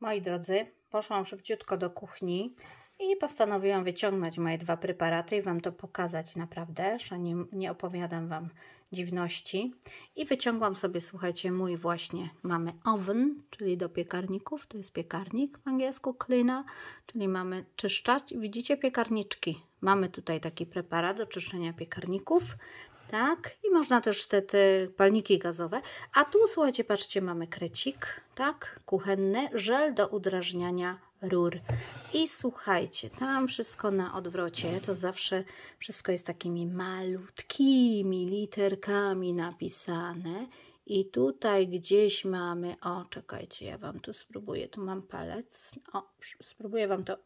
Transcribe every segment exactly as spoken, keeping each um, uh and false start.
Moi drodzy, poszłam szybciutko do kuchni i postanowiłam wyciągnąć moje dwa preparaty i Wam to pokazać naprawdę, że nie, nie opowiadam Wam dziwności. I wyciągłam sobie, słuchajcie, mój właśnie, mamy oven, czyli do piekarników, to jest piekarnik w angielsku, klina, czyli mamy czyszczać. Widzicie piekarniczki? Mamy tutaj taki preparat do czyszczenia piekarników. Tak, i można też te, te palniki gazowe. A tu, słuchajcie, patrzcie, mamy krecik, tak, kuchenny, żel do udrażniania rur. I słuchajcie, tam wszystko na odwrocie, to zawsze wszystko jest takimi malutkimi literkami napisane. I tutaj gdzieś mamy, o, czekajcie, ja Wam tu spróbuję, tu mam palec, o, spróbuję Wam to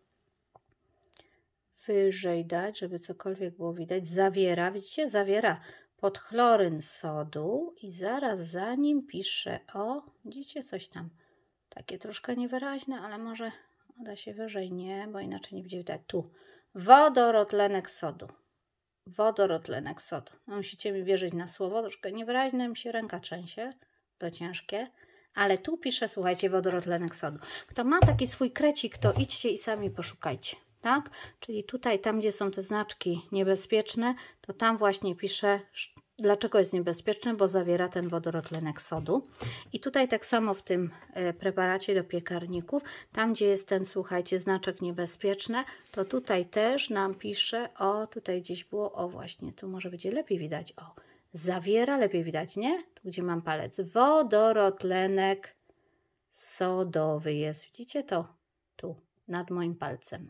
wyżej dać, żeby cokolwiek było widać. Zawiera, widzicie, zawiera podchloryn sodu i zaraz za nim pisze, o, widzicie, coś tam, takie troszkę niewyraźne, ale może da się wyżej, nie, bo inaczej nie będzie widać. Tu, wodorotlenek sodu. Wodorotlenek sodu. No, musicie mi wierzyć na słowo, troszkę niewyraźne, mi się ręka trzęsie, to ciężkie. Ale tu pisze, słuchajcie, wodorotlenek sodu. Kto ma taki swój krecik, to idźcie i sami poszukajcie. Tak? Czyli tutaj, tam gdzie są te znaczki niebezpieczne, to tam właśnie pisze, dlaczego jest niebezpieczny, bo zawiera ten wodorotlenek sodu. I tutaj tak samo w tym preparacie do piekarników, tam gdzie jest ten, słuchajcie, znaczek niebezpieczny, to tutaj też nam pisze, o, tutaj gdzieś było, o właśnie, tu może będzie lepiej widać, o, zawiera, lepiej widać, nie? Tu gdzie mam palec, wodorotlenek sodowy jest, widzicie to? Tu, nad moim palcem.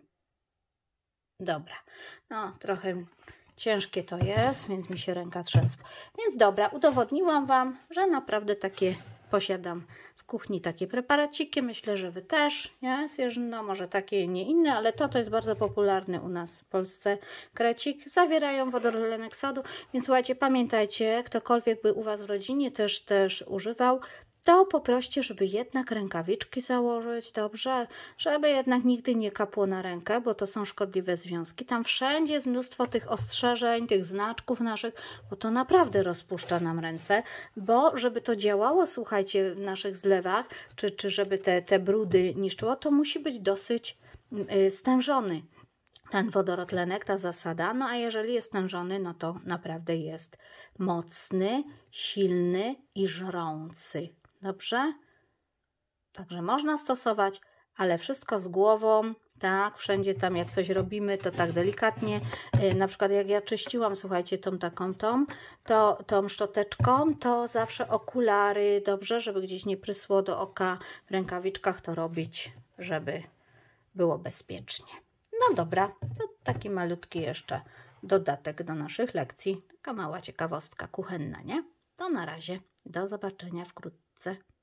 Dobra, no trochę ciężkie to jest, więc mi się ręka trzęsła. Więc dobra, udowodniłam Wam, że naprawdę takie posiadam w kuchni takie preparaciki. Myślę, że Wy też, nie? No może takie, nie inne, ale to to jest bardzo popularny u nas w Polsce krecik. Zawierają wodorotlenek sodu, więc słuchajcie, pamiętajcie, ktokolwiek by u Was w rodzinie też, też używał, to poproście, żeby jednak rękawiczki założyć, dobrze, żeby jednak nigdy nie kapło na rękę, bo to są szkodliwe związki. Tam wszędzie jest mnóstwo tych ostrzeżeń, tych znaczków naszych, bo to naprawdę rozpuszcza nam ręce, bo żeby to działało, słuchajcie, w naszych zlewach, czy, czy żeby te, te brudy niszczyło, to musi być dosyć yy, stężony ten wodorotlenek, ta zasada. No a jeżeli jest stężony, no to naprawdę jest mocny, silny i żrący. Dobrze? Także można stosować, ale wszystko z głową, tak, wszędzie tam jak coś robimy, to tak delikatnie, yy, na przykład jak ja czyściłam, słuchajcie, tą taką tą, to, tą szczoteczką, to zawsze okulary, dobrze, żeby gdzieś nie prysło do oka, w rękawiczkach to robić, żeby było bezpiecznie. No dobra, to taki malutki jeszcze dodatek do naszych lekcji, taka mała ciekawostka kuchenna, nie? To na razie, do zobaczenia wkrótce.